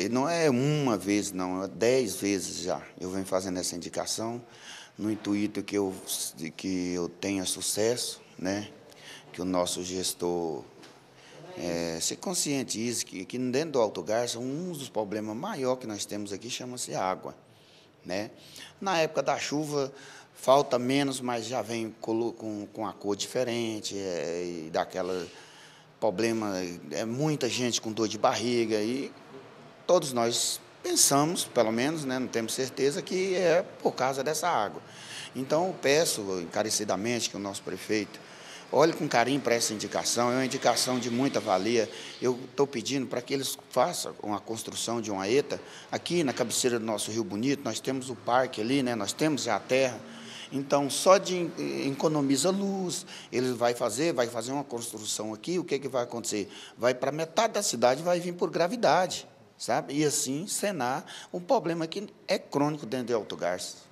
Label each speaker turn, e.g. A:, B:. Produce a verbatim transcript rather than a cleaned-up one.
A: E não é uma vez, não, é dez vezes já. Eu venho fazendo essa indicação no intuito que eu, de que eu tenha sucesso, né? Que o nosso gestor é, se conscientize que, que dentro do Alto Garça, um dos problemas maiores que nós temos aqui chama-se água, né? Na época da chuva, falta menos, mas já vem com, com a cor diferente, é, e daquela problema, é muita gente com dor de barriga, e todos nós pensamos, pelo menos, né, não temos certeza, que é por causa dessa água. Então, eu peço encarecidamente que o nosso prefeito olhe com carinho para essa indicação, é uma indicação de muita valia. Eu estou pedindo para que eles façam uma construção de uma ETA. Aqui na cabeceira do nosso Rio Bonito, nós temos o parque ali, né, nós temos já a terra. Então, só de economiza luz, ele vai fazer, vai fazer uma construção aqui, o que, que vai acontecer? Vai para metade da cidade, vai vir por gravidade, sabe? E assim, sanar um problema que é crônico dentro de Alto Garça.